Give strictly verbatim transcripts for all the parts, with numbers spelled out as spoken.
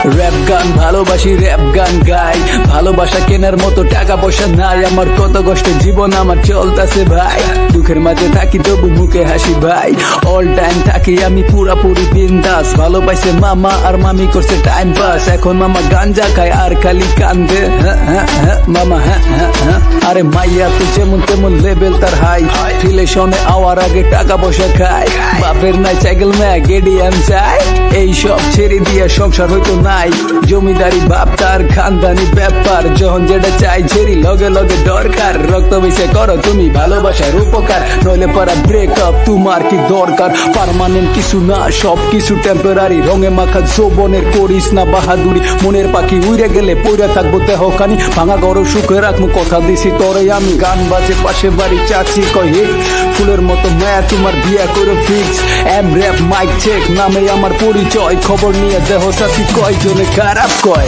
Rap গান ভালোবাসি, rap গান গাই, ভালোবাসা কেনার মতো টাকা পয়সা নাই আমার, কত কষ্ট জীবন আমার চলতেছে ভাই, দুঃখের মাঝে থাকি তবু মুখে হাসি ভাই, অল টাইম থাকি আমি পুরাপুরি বিন্দাস, ভালো পাইছে মামা আর মামি করছে টাইম পাস, এখন মামা গাঞ্জা খায় আর খালি কান্দে, হ্যাঁ হ্যাঁ হ্যাঁ মামা হ্যাঁ হ্যাঁ হ্যাঁ, আরে মাইয়া তো যেমন তেমন লেভেল তার হাই, রিলেশনে আওয়ার আগে টাকা পয়সা খায়, বাপের নাই সাইকেল ম্যাগ এডিএম চাই, এই সব ছেড়ে দিয়ে সংসার হইতো নাই, জমিদারি বাপ তার খানদানি ব্যাপার, যখন যেটা চাই ছেড়ি লগে লগে দরকার, রক্ত মিশে করো তুমি ভালোবাসার উপকার, নইলে পারা ব্রেকআপ তোমার কি দরকার, পার্মানেন্ট কিছু না সব কিছু টেম্পোরারি, রঙে মাখা যৌবনের করিস না বাহাদুরি, মনের পাখি উড়ে গেলে পইরা থাকবো দেহখানি, ভাঙা গরো সুখে রাখবো কথা দিছি তোরে আমি, গান বাজে পাশে বাড়ি চাচি কয় হিট, ফুলের মতো মায়া তোমার বিয়া করে fix, M rap mic check নামে আমার পরিচয়, খবর নিয়ে দেহ চাচি কয় জনে খারাপ কয়।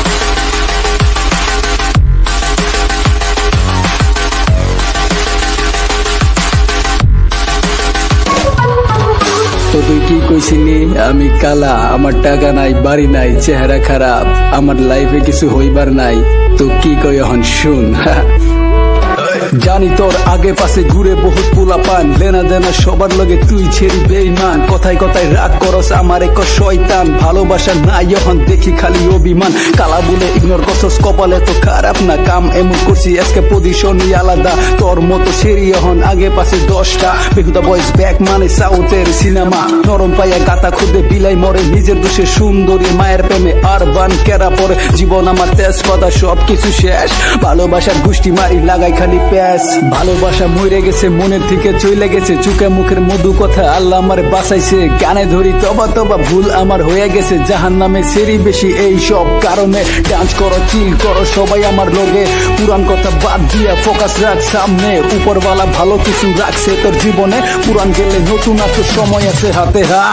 তো তুই কি কইছিলি আমি কালা, আমার টাকা নাই বাড়ি নাই চেহারা খারাপ, আমার লাইফে কিছু হইবার নাই, তো কি কই এখন শুন। জানি তোর আগে পাশে ঘুরে বহুত পোলা পান, লেনা দেনা সবার লগে তুই ছেড়ি বেইমান, কথায় কথায় রাগ করস আমার এক শয়তান, ভালোবাসা নাই এখন দেখি খালি অভিমান, কালা বলে ইগনোর করছস কপালে তো খারাপ না, কাম এমন করছি আজকে পজিশনই আলাদা, তোর মতো ছেড়ি এখন আগে পাশে দশটা, বেহুদা বয়েস ব্যাক মানে সাউথের সিনেমা, নরম পায়া গাতা খুদে বিলাই মরে, নিজের দোষে সুন্দরী মায়ের প্রেমে আর বান কেরা পরে, জীবন আমার তেজপাতা সব কিছু শেষ, ভালোবাসার গুষ্টি মারি লাগাই খালি প্যাস, ভালোবাসা মরে গেছে মনের থেকে চলে গেছে, চুকে মুখের মধু কথা আল্লাহ আমার বাঁচাইছে, গানে ধরি তবা তবা ভুল আমার হয়ে গেছে, জাহান নামে সেরি বেশি এই সব কারণে, ডান্স করো চিল করো সবাই আমার লগে, পুরান কথা বাদ দিয়া ফোকাস রাখ সামনে, উপরওয়ালা ভালো কিছু রাখছে তোর জীবনে, পুরান গেলে নতুন আছে সময় আছে হাতে, হা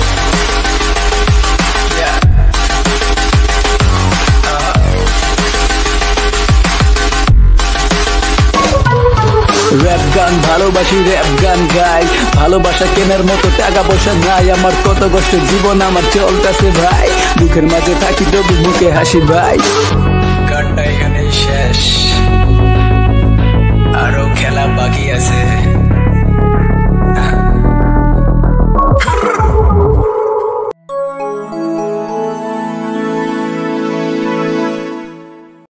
র‍্যাপ গান ভালোবাসি, র‍্যাপ গান গাই, ভালোবাসা কেনার মতো টাকা পয়সা নাই আমার, কত কষ্ট জীবন আমার চলতেছে ভাই, দুঃখের মাঝে থাকি তবু মুখে হাসি ভাই।